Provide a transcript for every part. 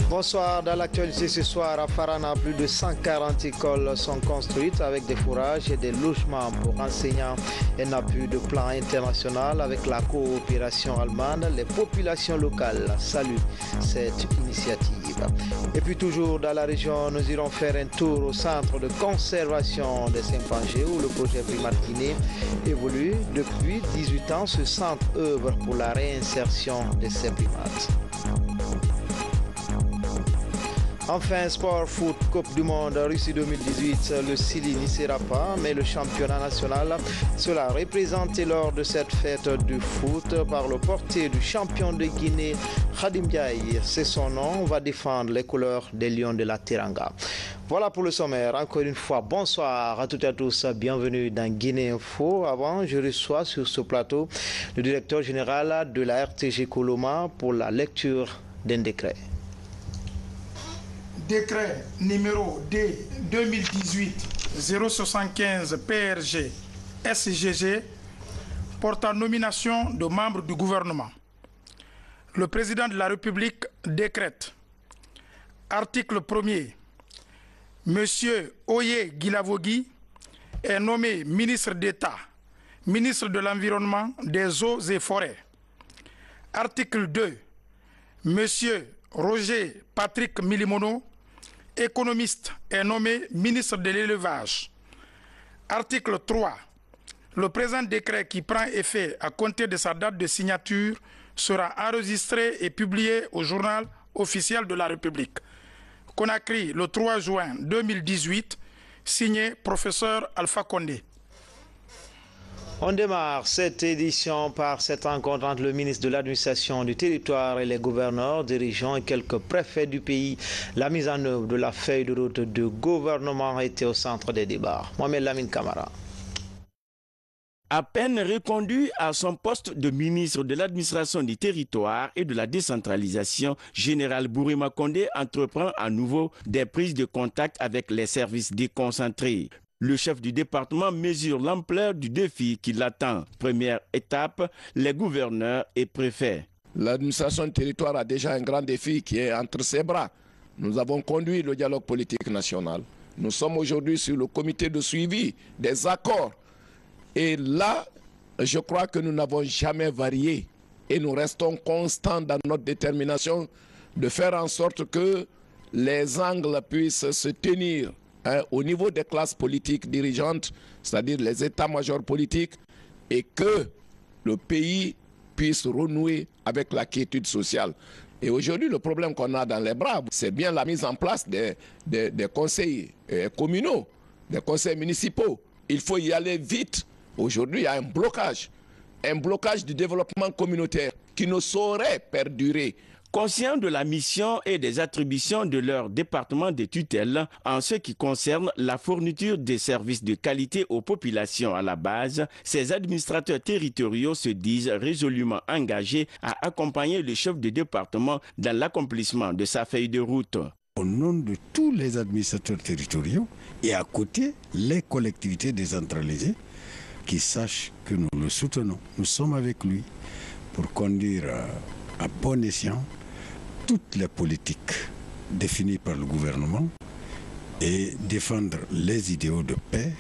Bonsoir, dans l'actualité ce soir à Farana, plus de 140 écoles sont construites avec des fourrages et des logements pour enseignants. Il n'y a plus de plan international avec la coopération allemande. Les populations locales saluent cette initiative. Et puis toujours dans la région, nous irons faire un tour au centre de conservation de Saint-Pangé où le projet Primates Guinée évolue. Depuis 18 ans, ce centre œuvre pour la réinsertion de ces primates. Enfin, sport, foot, Coupe du Monde, Russie 2018, le Chili n'y sera pas, mais le championnat national sera représenté lors de cette fête du foot par le portier du champion de Guinée, Khadim Diaye. C'est son nom, va défendre les couleurs des Lions de la Teranga. Voilà pour le sommaire. Encore une fois, bonsoir à toutes et à tous. Bienvenue dans Guinée Info. Avant, je reçois sur ce plateau le directeur général de la RTG Coloma pour la lecture d'un décret. Décret numéro D 2018-075 PRG SGG portant nomination de membres du gouvernement. Le président de la République décrète. Article 1er. Monsieur Oye Guilavogui est nommé ministre d'État, ministre de l'Environnement, des Eaux et Forêts. Article 2. Monsieur Roger Patrick Milimono, économiste, est nommé ministre de l'Élevage. Article 3. Le présent décret qui prend effet à compter de sa date de signature sera enregistré et publié au journal officiel de la République. Conakry, le 3 juin 2018, signé professeur Alpha Condé. On démarre cette édition par cette rencontre entre le ministre de l'Administration du Territoire et les gouverneurs des régions et quelques préfets du pays. La mise en œuvre de la feuille de route de gouvernement était au centre des débats. Mohamed Lamine Camara. À peine reconduit à son poste de ministre de l'Administration du Territoire et de la Décentralisation, Général Bourima Condé entreprend à nouveau des prises de contact avec les services déconcentrés. Le chef du département mesure l'ampleur du défi qui l'attend. Première étape, les gouverneurs et préfets. L'administration du territoire a déjà un grand défi qui est entre ses bras. Nous avons conduit le dialogue politique national. Nous sommes aujourd'hui sur le comité de suivi des accords. Et là, je crois que nous n'avons jamais varié. Et nous restons constants dans notre détermination de faire en sorte que les angles puissent se tenir au niveau des classes politiques dirigeantes, c'est-à-dire les états-majors politiques, et que le pays puisse renouer avec la quiétude sociale. Et aujourd'hui, le problème qu'on a dans les bras, c'est bien la mise en place des conseils communaux, des conseils municipaux. Il faut y aller vite. Aujourd'hui, il y a un blocage du développement communautaire qui ne saurait perdurer. Conscients de la mission et des attributions de leur département de tutelle en ce qui concerne la fourniture des services de qualité aux populations à la base, ces administrateurs territoriaux se disent résolument engagés à accompagner le chef de département dans l'accomplissement de sa feuille de route. Au nom de tous les administrateurs territoriaux et à côté les collectivités décentralisées qui sachent que nous le soutenons, nous sommes avec lui pour conduire à bon escient toutes les politiques définies par le gouvernement et défendre les idéaux de paix,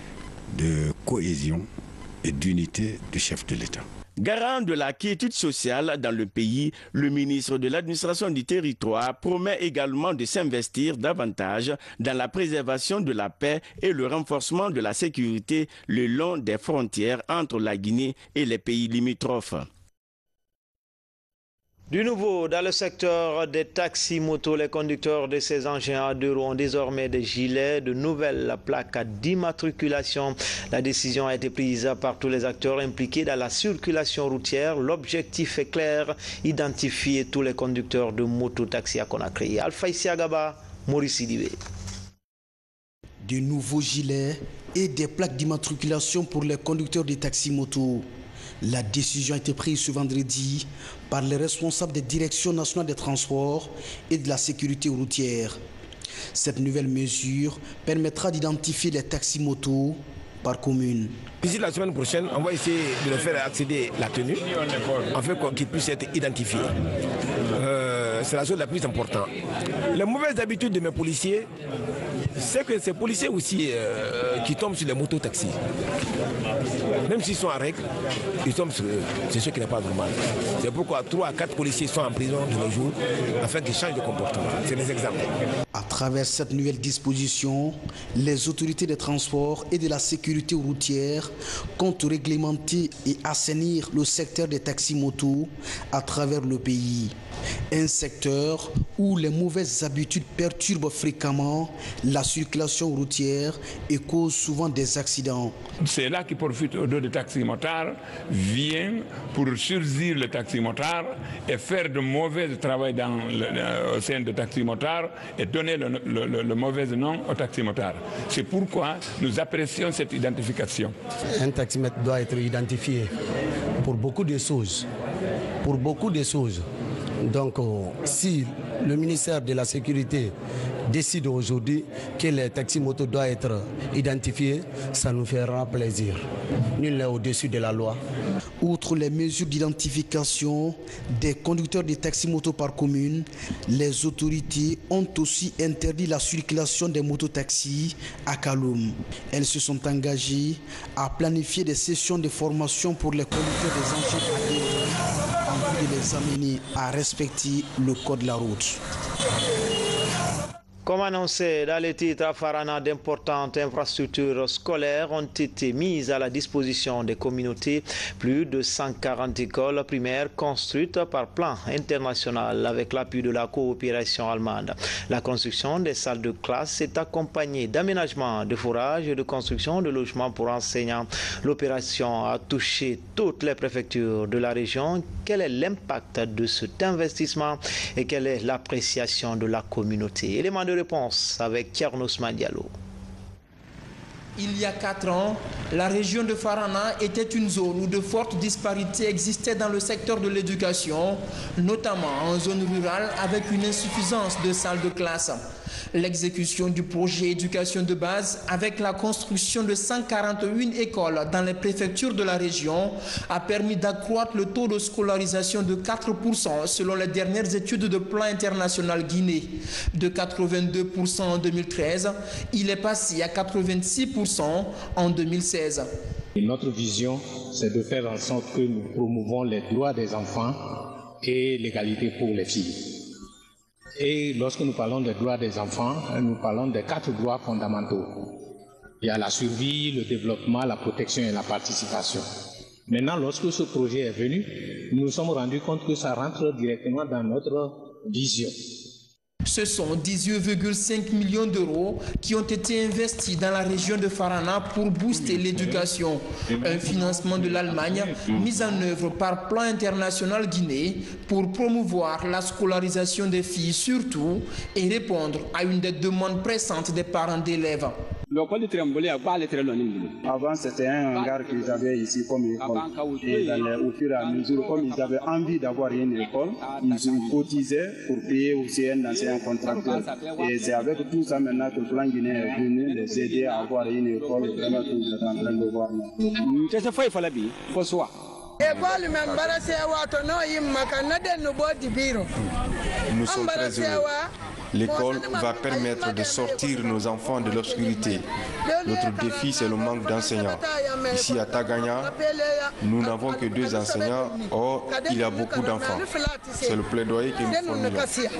de cohésion et d'unité du chef de l'État. Garant de la quiétude sociale dans le pays, le ministre de l'Administration du Territoire promet également de s'investir davantage dans la préservation de la paix et le renforcement de la sécurité le long des frontières entre la Guinée et les pays limitrophes. Du nouveau, dans le secteur des taxis-motos, les conducteurs de ces engins à deux roues ont désormais des gilets de nouvelles plaques d'immatriculation. La décision a été prise par tous les acteurs impliqués dans la circulation routière. L'objectif est clair, identifier tous les conducteurs de moto-taxi à Conakry. Alpha Isiagaba, Maurice Sidibé. De nouveaux gilets et des plaques d'immatriculation pour les conducteurs de taxis-motos. La décision a été prise ce vendredi par les responsables des directions nationales des transports et de la sécurité routière. Cette nouvelle mesure permettra d'identifier les taxis-motos par commune. D'ici la semaine prochaine, on va essayer de leur faire accéder la tenue, afin qu'ils puissent être identifiés. c'est la chose la plus importante. Les mauvaises habitudes de mes policiers, c'est que ces policiers aussi qui tombent sur les motos-taxis, même s'ils sont en règle, ils tombent sur c'est ce qui n'est pas normal. C'est pourquoi 3 à 4 policiers sont en prison de nos jours afin qu'ils changent de comportement. C'est les exemples. À travers cette nouvelle disposition, les autorités des transports et de la sécurité routière comptent réglementer et assainir le secteur des taxis-motos à travers le pays. Un secteur où les mauvaises habitudes perturbent fréquemment la circulation routière et causent souvent des accidents. C'est là qui profite au dos de taxi-motards, vient pour surdir le taxi-motard et faire de mauvais travail au sein de taxi-motards et donner le mauvais nom au taxi-motard. C'est pourquoi nous apprécions cette identification. Un taximètre doit être identifié pour beaucoup de choses. Pour beaucoup de choses. Donc, si le ministère de la Sécurité décide aujourd'hui que les taxis-motos doivent être identifiés, ça nous fera plaisir. Nul n'est au-dessus de la loi. Outre les mesures d'identification des conducteurs de taxis-motos par commune, les autorités ont aussi interdit la circulation des mototaxis à Kaloum. Elles se sont engagées à planifier des sessions de formation pour les conducteurs des engins agricoles en vue de les amener à respecter le code de la route. Comme annoncé dans les titres, à Farana, d'importantes infrastructures scolaires ont été mises à la disposition des communautés. Plus de 140 écoles primaires construites par plan international avec l'appui de la coopération allemande. La construction des salles de classe est accompagnée d'aménagements de fourrages et de construction de logements pour enseignants. L'opération a touché toutes les préfectures de la région. Quel est l'impact de cet investissement et quelle est l'appréciation de la communauté? Élément de réponse avec Tchernos Mandialo. Il y a 4 ans, la région de Farana était une zone où de fortes disparités existaient dans le secteur de l'éducation, notamment en zone rurale avec une insuffisance de salles de classe. L'exécution du projet éducation de base avec la construction de 141 écoles dans les préfectures de la région a permis d'accroître le taux de scolarisation de 4% selon les dernières études de plan international Guinée. De 82% en 2013, il est passé à 86% en 2016. Et notre vision, c'est de faire en sorte que nous promouvons les droits des enfants et l'égalité pour les filles. Et lorsque nous parlons des droits des enfants, nous parlons des 4 droits fondamentaux. Il y a la survie, le développement, la protection et la participation. Maintenant, lorsque ce projet est venu, nous nous sommes rendus compte que ça rentre directement dans notre vision. Ce sont 18,5 millions d'euros qui ont été investis dans la région de Farana pour booster l'éducation. Un financement de l'Allemagne mis en œuvre par Plan International Guinée pour promouvoir la scolarisation des filles surtout et répondre à une des demandes pressantes des parents d'élèves. Avant, c'était un hangar qu'ils avaient ici comme école. Et au fur et à mesure, comme ils avaient envie d'avoir une école, ils cotisaient pour payer aussi un ancien contracteur. Et c'est avec tout ça maintenant que le plan Guinée est venu les aider à avoir une école. Vraiment, tout est en train de voir. Nous sommes très heureux. L'école va permettre de sortir nos enfants de l'obscurité. Notre défi, c'est le manque d'enseignants. Ici à Tagania, nous n'avons que 2 enseignants, or il y a beaucoup d'enfants. C'est le plaidoyer que nous formulons.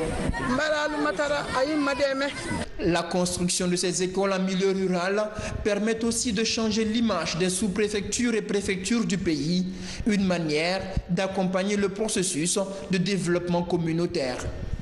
La construction de ces écoles en milieu rural permet aussi de changer l'image des sous-préfectures et préfectures du pays, une manière d'accompagner le processus de développement communautaire.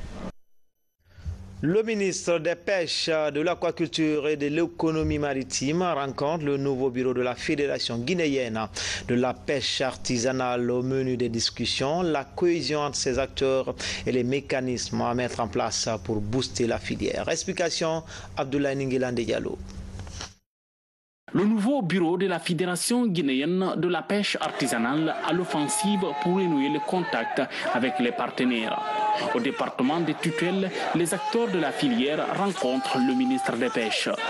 Le ministre des Pêches, de l'Aquaculture et de l'Économie maritime rencontre le nouveau bureau de la Fédération guinéenne de la pêche artisanale. Au menu des discussions, la cohésion entre ces acteurs et les mécanismes à mettre en place pour booster la filière. Explication, Abdoulaye Ninguelande Diallo. Le nouveau bureau de la Fédération guinéenne de la pêche artisanale à l'offensive pour renouer le contact avec les partenaires. Au département des tutelles, les acteurs de la filière rencontrent le ministre des Pêches.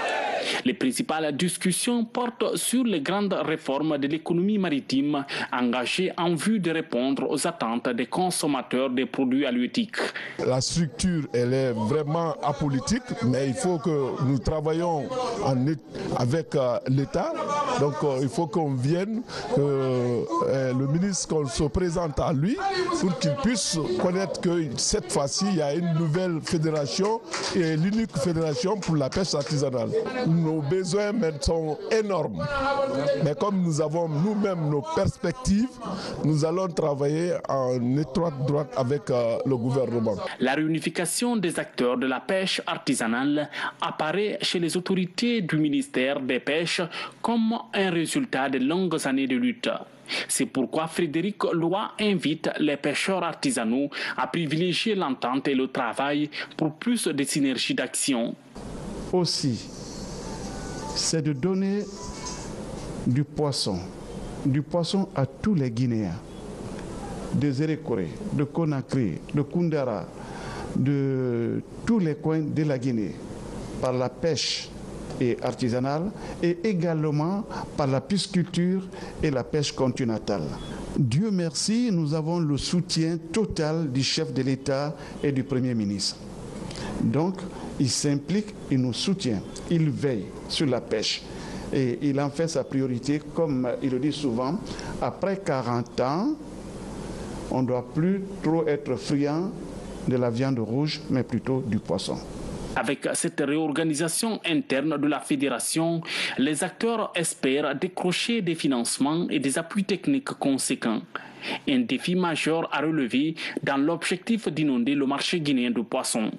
Les principales discussions portent sur les grandes réformes de l'économie maritime engagées en vue de répondre aux attentes des consommateurs des produits halieutiques. La structure, elle est vraiment apolitique, mais il faut que nous travaillons avec l'État. Donc il faut qu'on vienne, le ministre, qu'on se présente à lui pour qu'il puisse connaître que cette fois-ci, il y a une nouvelle fédération et l'unique fédération pour la pêche artisanale. Nos besoins sont énormes, mais comme nous avons nous-mêmes nos perspectives, nous allons travailler en étroite droite avec le gouvernement. La réunification des acteurs de la pêche artisanale apparaît chez les autorités du ministère des Pêches comme un résultat de longues années de lutte. C'est pourquoi Frédéric Loy invite les pêcheurs artisanaux à privilégier l'entente et le travail pour plus de synergie d'action. Aussi, c'est de donner du poisson à tous les Guinéens, de Zérékoré, de Conakry, de Koundara, de tous les coins de la Guinée, par la pêche et artisanale et également par la pisciculture et la pêche continentale. Dieu merci, nous avons le soutien total du chef de l'État et du Premier ministre. Donc, il s'implique, il nous soutient, il veille sur la pêche. Et il en fait sa priorité, comme il le dit souvent, après 40 ans, on ne doit plus trop être friand de la viande rouge, mais plutôt du poisson. Avec cette réorganisation interne de la fédération, les acteurs espèrent décrocher des financements et des appuis techniques conséquents. Un défi majeur à relever dans l'objectif d'inonder le marché guinéen de poissons.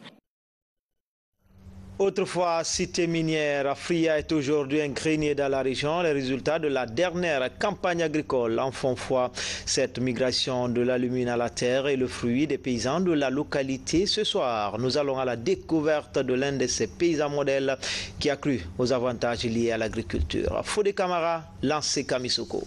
Autrefois cité minière, Fria est aujourd'hui un grenier dans la région. Les résultats de la dernière campagne agricole en font foi. Cette migration de l'alumine à la terre est le fruit des paysans de la localité. Ce soir, nous allons à la découverte de l'un de ces paysans modèles qui a cru aux avantages liés à l'agriculture. Fodé Camara, Lancé Kamisoko.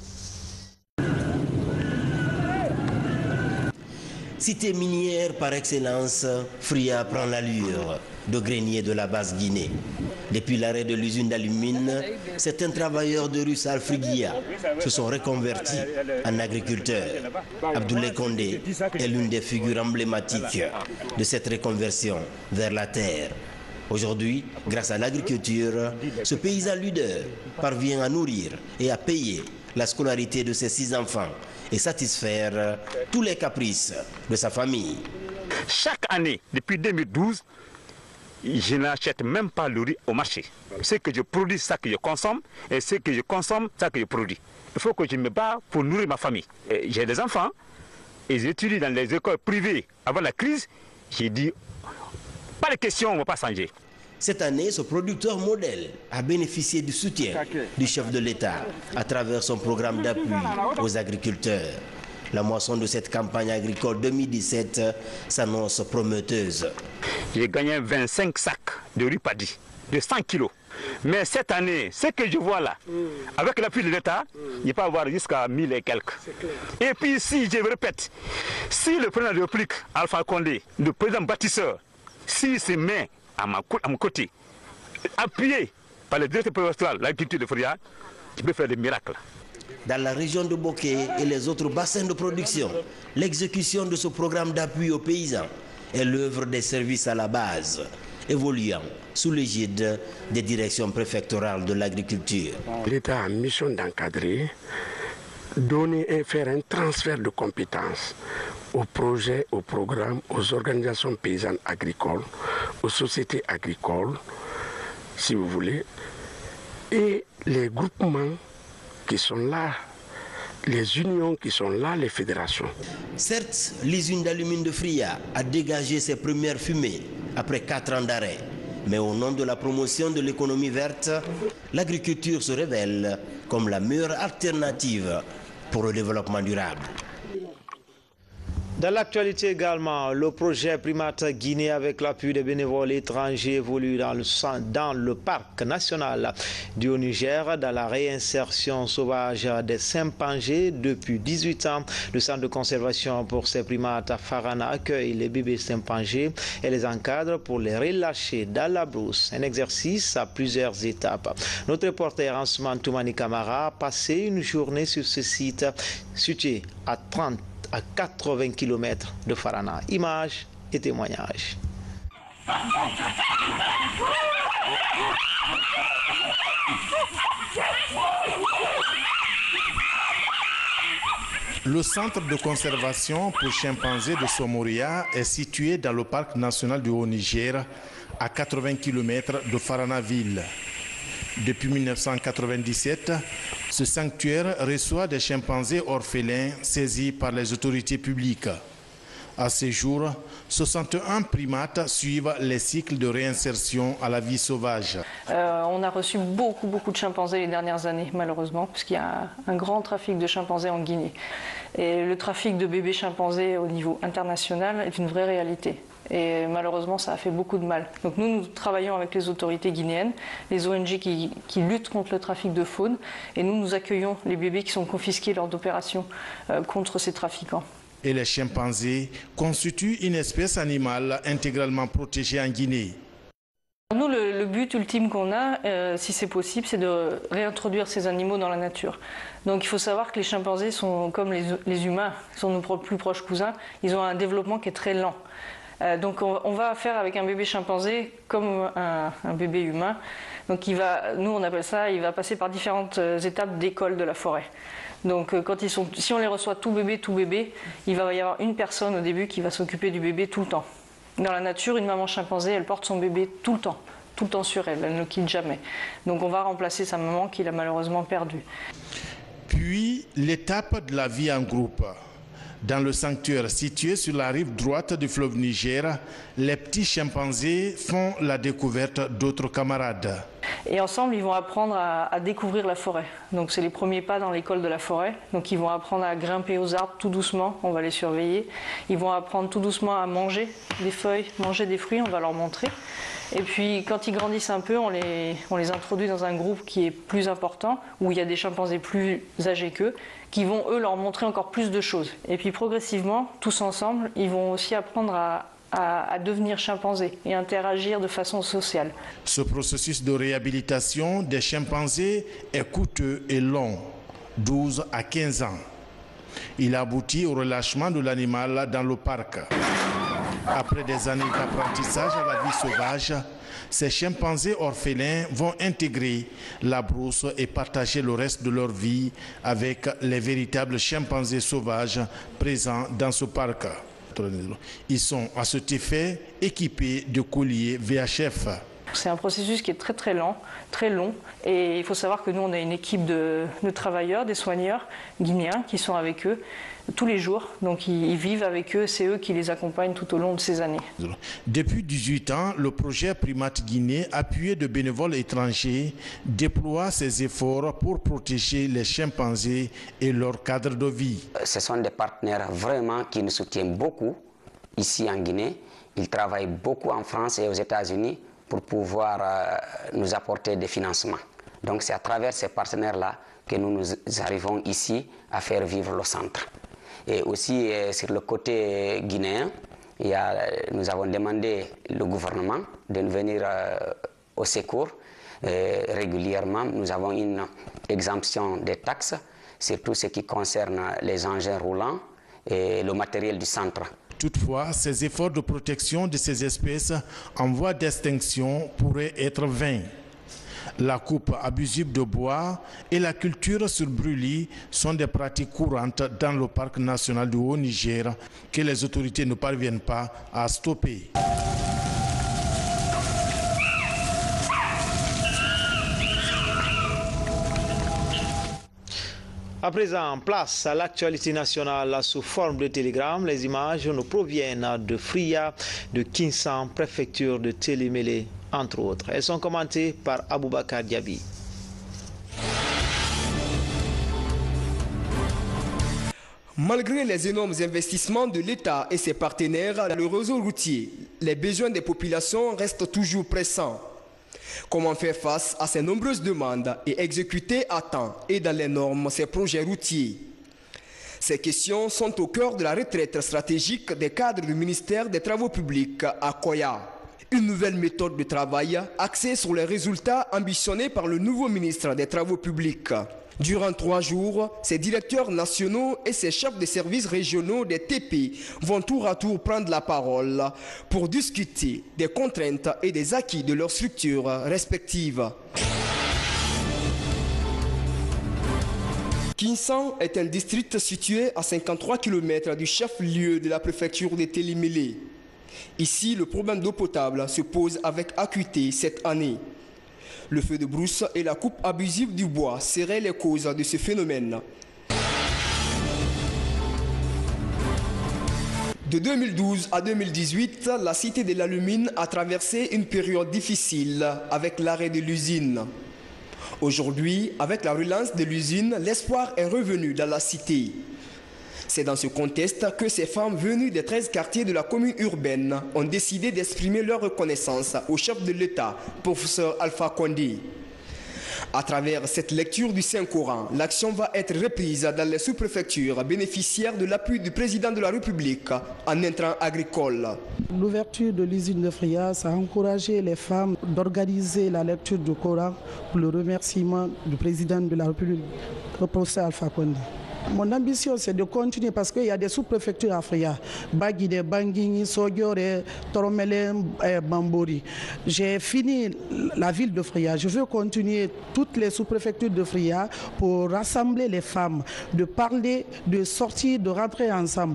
Cité minière par excellence, Fria prend l'allure de grenier de la basse Guinée. Depuis l'arrêt de l'usine d'alumine, certains travailleurs de rue Salfrigia se sont reconvertis en agriculteurs. Abdoulaye Condé est l'une des figures emblématiques de cette reconversion vers la terre. Aujourd'hui, grâce à l'agriculture, ce paysan leader parvient à nourrir et à payer la scolarité de ses 6 enfants et satisfaire tous les caprices de sa famille. Chaque année, depuis 2012, je n'achète même pas le riz au marché. Ce que je produis, c'est ça que je consomme, et ce que je consomme, c'est ça que je produis. Il faut que je me bats pour nourrir ma famille. J'ai des enfants, et j'étudie dans les écoles privées avant la crise. J'ai dit, pas de question, on ne va pas changer. Cette année, ce producteur modèle a bénéficié du soutien du chef de l'État à travers son programme d'appui aux agriculteurs. La moisson de cette campagne agricole 2017 s'annonce prometteuse. J'ai gagné 25 sacs de riz paddy de 100 kilos. Mais cette année, ce que je vois là, avec l'appui de l'État, il peut avoir jusqu'à 1000 et quelques. Et puis si, je répète, si le président de la République, Alpha Condé, le président bâtisseur, s'il se met à mon côté, appuyé par le directeur provincial de l'agriculture de Fria, il peut faire des miracles. Dans la région de Boké et les autres bassins de production, l'exécution de ce programme d'appui aux paysans est l'œuvre des services à la base, évoluant sous l'égide des directions préfectorales de l'agriculture. L'État a mission d'encadrer, donner et faire un transfert de compétences aux projets, aux programmes, aux organisations paysannes agricoles, aux sociétés agricoles, si vous voulez, et les groupements qui sont là, les unions qui sont là, les fédérations. Certes, l'usine d'alumine de Fria a dégagé ses premières fumées après 4 ans d'arrêt. Mais au nom de la promotion de l'économie verte, l'agriculture se révèle comme la meilleure alternative pour le développement durable. Dans l'actualité également, le projet Primate Guinée avec l'appui des bénévoles étrangers évolue dans le parc national du Haut-Niger dans la réinsertion sauvage des chimpanzés depuis 18 ans. Le centre de conservation pour ces primates à Farana accueille les bébés chimpanzés et les encadre pour les relâcher dans la brousse. Un exercice à plusieurs étapes. Notre reporter Ansman Toumani Kamara a passé une journée sur ce site situé à 80 km de Farana. Images et témoignages. Le centre de conservation pour chimpanzés de Somoria est situé dans le parc national du Haut-Niger, à 80 km de Farana-ville. Depuis 1997, ce sanctuaire reçoit des chimpanzés orphelins saisis par les autorités publiques. À ce jour, 61 primates suivent les cycles de réinsertion à la vie sauvage. On a reçu beaucoup de chimpanzés les dernières années, malheureusement, parce qu'il y a un grand trafic de chimpanzés en Guinée. Et le trafic de bébés chimpanzés au niveau international est une vraie réalité. Et malheureusement, ça a fait beaucoup de mal. Donc nous travaillons avec les autorités guinéennes, les ONG qui luttent contre le trafic de faune, et nous accueillons les bébés qui sont confisqués lors d'opérations contre ces trafiquants. Et les chimpanzés constituent une espèce animale intégralement protégée en Guinée. Nous, le but ultime qu'on a, si c'est possible, c'est de réintroduire ces animaux dans la nature. Donc il faut savoir que les chimpanzés sont comme les humains, sont nos plus proches cousins, ils ont un développement qui est très lent. Donc on va faire avec un bébé chimpanzé comme un bébé humain. Donc nous on appelle ça, il va passer par différentes étapes d'école de la forêt. Donc si on les reçoit tout bébé, il va y avoir une personne au début qui va s'occuper du bébé tout le temps. Dans la nature, une maman chimpanzé, elle porte son bébé tout le temps sur elle, elle ne le quitte jamais. Donc on va remplacer sa maman qu'il a malheureusement perdue. Puis l'étape de la vie en groupe. Dans le sanctuaire situé sur la rive droite du fleuve Niger, les petits chimpanzés font la découverte d'autres camarades. Et ensemble, ils vont apprendre à découvrir la forêt. Donc c'est les premiers pas dans l'école de la forêt. Donc ils vont apprendre à grimper aux arbres tout doucement, on va les surveiller. Ils vont apprendre tout doucement à manger des feuilles, manger des fruits, on va leur montrer. Et puis quand ils grandissent un peu, on les introduit dans un groupe qui est plus important, où il y a des chimpanzés plus âgés qu'eux, qui vont eux leur montrer encore plus de choses. Et puis progressivement, tous ensemble, ils vont aussi apprendre à devenir chimpanzés et interagir de façon sociale. Ce processus de réhabilitation des chimpanzés est coûteux et long, 12 à 15 ans. Il aboutit au relâchement de l'animal dans le parc. Après des années d'apprentissage à la vie sauvage, ces chimpanzés orphelins vont intégrer la brousse et partager le reste de leur vie avec les véritables chimpanzés sauvages présents dans ce parc. Ils sont à cet effet équipés de colliers VHF. C'est un processus qui est très lent, très long. Et il faut savoir que nous, on a une équipe de travailleurs, des soigneurs guinéens qui sont avec eux tous les jours. Donc ils vivent avec eux, c'est eux qui les accompagnent tout au long de ces années. Depuis 18 ans, le projet Primate Guinée, appuyé de bénévoles étrangers, déploie ses efforts pour protéger les chimpanzés et leur cadre de vie. Ce sont des partenaires vraiment qui nous soutiennent beaucoup ici en Guinée. Ils travaillent beaucoup en France et aux États-Unis pour pouvoir nous apporter des financements. Donc c'est à travers ces partenaires-là que nous arrivons ici à faire vivre le centre. Et aussi sur le côté guinéen, nous avons demandé au gouvernement de venir au secours. Régulièrement, nous avons une exemption des taxes sur tout ce qui concerne les engins roulants et le matériel du centre. Toutefois, ces efforts de protection de ces espèces en voie d'extinction pourraient être vains. La coupe abusive de bois et la culture sur brûlis sont des pratiques courantes dans le parc national du Haut-Niger que les autorités ne parviennent pas à stopper. À présent, place à l'actualité nationale sous forme de télégramme. Les images nous proviennent de Fria, de Kinsan, préfecture de Télémélé, entre autres. Elles sont commentées par Aboubakar Diaby. Malgré les énormes investissements de l'État et ses partenaires dans le réseau routier, les besoins des populations restent toujours pressants. Comment faire face à ces nombreuses demandes et exécuter à temps et dans les normes ces projets routiers? Ces questions sont au cœur de la retraite stratégique des cadres du ministère des Travaux publics à Koya. Une nouvelle méthode de travail axée sur les résultats ambitionnés par le nouveau ministre des Travaux publics. Durant 3 jours, ces directeurs nationaux et ces chefs de services régionaux des TP vont tour à tour prendre la parole pour discuter des contraintes et des acquis de leurs structures respectives. Kinsan est un district situé à 53 km du chef-lieu de la préfecture de Télimélé. Ici, le problème d'eau potable se pose avec acuité cette année. Le feu de brousse et la coupe abusive du bois seraient les causes de ce phénomène. De 2012 à 2018, la cité de l'Alumine a traversé une période difficile avec l'arrêt de l'usine. Aujourd'hui, avec la relance de l'usine, l'espoir est revenu dans la cité. C'est dans ce contexte que ces femmes venues des 13 quartiers de la commune urbaine ont décidé d'exprimer leur reconnaissance au chef de l'État, professeur Alpha Condé. À travers cette lecture du Saint-Coran, l'action va être reprise dans les sous-préfectures bénéficiaires de l'appui du président de la République en intrants agricoles. L'ouverture de l'usine de Fria, ça a encouragé les femmes d'organiser la lecture du Coran pour le remerciement du président de la République, le professeur Alpha Condé. Mon ambition, c'est de continuer parce qu'il y a des sous-préfectures à Fria, Baguide, Banguini, Sogiore, Toromele, Bambori. J'ai fini la ville de Fria. Je veux continuer toutes les sous-préfectures de Fria pour rassembler les femmes, de parler, de sortir, de rentrer ensemble.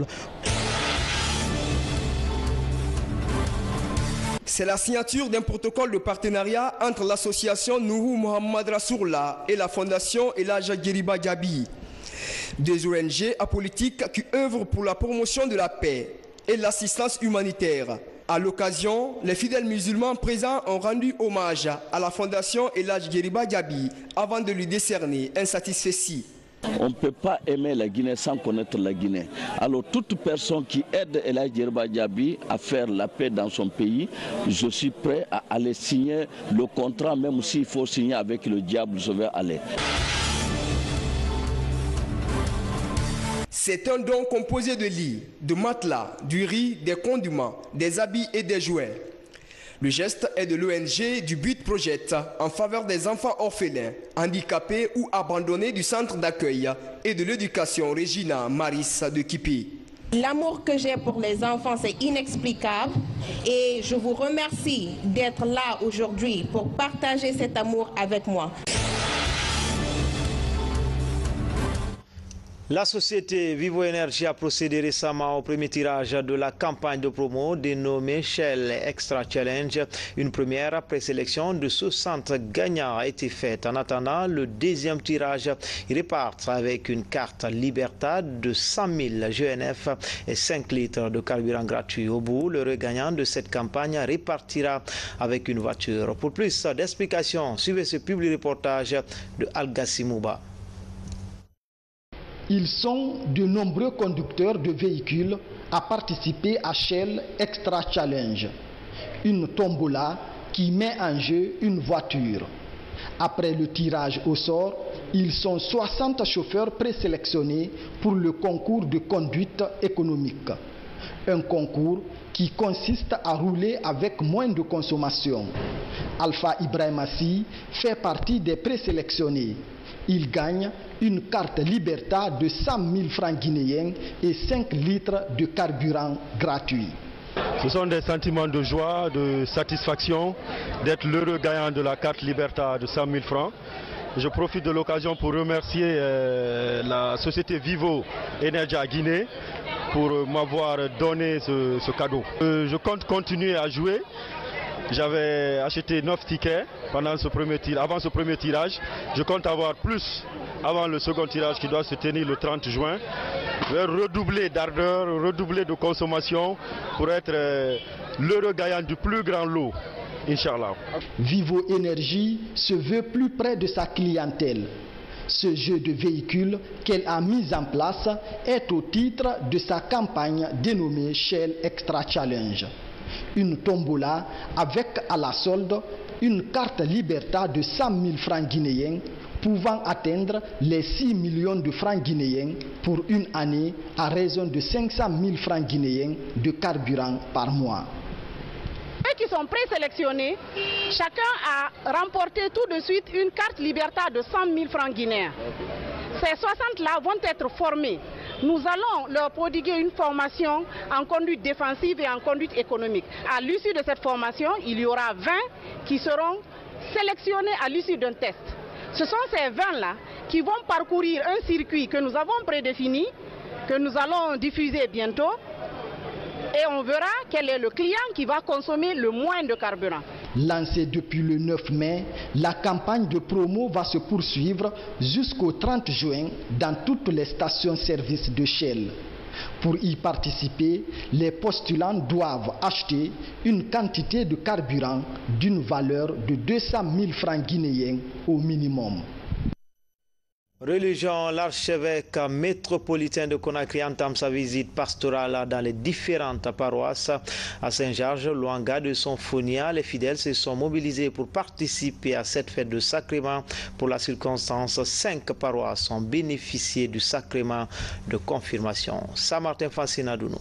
C'est la signature d'un protocole de partenariat entre l'association Nourou Mohamed Rassoula et la fondation Elaja Geriba Gabi. Des ONG apolitiques qui œuvrent pour la promotion de la paix et l'assistance humanitaire. À l'occasion, les fidèles musulmans présents ont rendu hommage à la fondation Elaja Geriba Gabi avant de lui décerner un satisfecit. On ne peut pas aimer la Guinée sans connaître la Guinée. Alors toute personne qui aide Elaja Geriba Gabi à faire la paix dans son pays, je suis prêt à aller signer le contrat, même s'il faut signer avec le diable, je vais aller. C'est un don composé de lits, de matelas, du riz, des condiments, des habits et des jouets. Le geste est de l'ONG du But Project en faveur des enfants orphelins, handicapés ou abandonnés du centre d'accueil et de l'éducation Regina Maris de Kipi. L'amour que j'ai pour les enfants, c'est inexplicable et je vous remercie d'être là aujourd'hui pour partager cet amour avec moi. La société Vivo Energy a procédé récemment au premier tirage de la campagne de promo dénommée Shell Extra Challenge. Une première présélection de 60 gagnants a été faite. En attendant le deuxième tirage, ils repartent avec une carte Libertad de 100 000 GNF et 5 litres de carburant gratuit. Au bout, le gagnant de cette campagne repartira avec une voiture. Pour plus d'explications, suivez ce public reportage de Al-Gassi Mouba. Ils sont de nombreux conducteurs de véhicules à participer à Shell Extra Challenge, une tombola qui met en jeu une voiture. Après le tirage au sort, ils sont 60 chauffeurs présélectionnés pour le concours de conduite économique. Un concours qui consiste à rouler avec moins de consommation. Alpha Ibrahimassi fait partie des présélectionnés. Il gagne une carte Libertad de 100 000 francs guinéens et 5 litres de carburant gratuit. Ce sont des sentiments de joie, de satisfaction d'être l'heureux gagnant de la carte Libertad de 100 000 francs. Je profite de l'occasion pour remercier la société Vivo Energy à Guinée pour m'avoir donné ce cadeau. Je compte continuer à jouer. J'avais acheté 9 tickets avant ce premier tirage. Je compte avoir plus avant le second tirage qui doit se tenir le 30 juin. Je vais redoubler d'ardeur, redoubler de consommation pour être l'heureux gagnant du plus grand lot, Inch'Allah. Vivo Energy se veut plus près de sa clientèle. Ce jeu de véhicules qu'elle a mis en place est au titre de sa campagne dénommée Shell Extra Challenge. Une tombola avec à la solde une carte Liberta de 100 000 francs guinéens pouvant atteindre les 6 millions de francs guinéens pour une année à raison de 500 000 francs guinéens de carburant par mois. Ceux qui sont présélectionnés, chacun a remporté tout de suite une carte Liberta de 100 000 francs guinéens. Ces 60-là vont être formés. Nous allons leur prodiguer une formation en conduite défensive et en conduite économique. À l'issue de cette formation, il y aura 20 qui seront sélectionnés à l'issue d'un test. Ce sont ces 20-là qui vont parcourir un circuit que nous avons prédéfini, que nous allons diffuser bientôt. Et on verra quel est le client qui va consommer le moins de carburant. Lancée depuis le 9 mai, la campagne de promo va se poursuivre jusqu'au 30 juin dans toutes les stations-service de Shell. Pour y participer, les postulants doivent acheter une quantité de carburant d'une valeur de 200 000 francs guinéens au minimum. Religion, l'archevêque métropolitain de Conakry entame sa visite pastorale dans les différentes paroisses. À Saint-Georges, Luanga de Sonfonia, les fidèles se sont mobilisés pour participer à cette fête de sacrement. Pour la circonstance, 5 paroisses ont bénéficié du sacrement de confirmation. Saint-Martin Fassinadounou.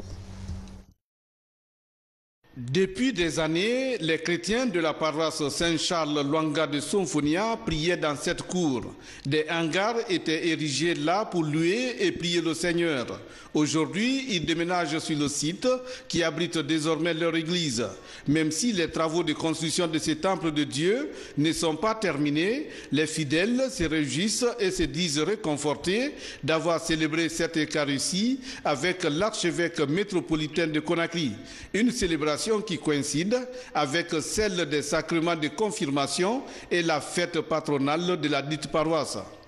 Depuis des années, les chrétiens de la paroisse Saint-Charles Luanga de Sonfonia priaient dans cette cour. Des hangars étaient érigés là pour louer et prier le Seigneur. Aujourd'hui, ils déménagent sur le site qui abrite désormais leur église. Même si les travaux de construction de ces temples de Dieu ne sont pas terminés, les fidèles se réjouissent et se disent réconfortés d'avoir célébré cette Eucharistie avec l'archevêque métropolitain de Conakry. Une célébration qui coïncide avec celle des sacrements de confirmation et la fête patronale de la dite paroisse.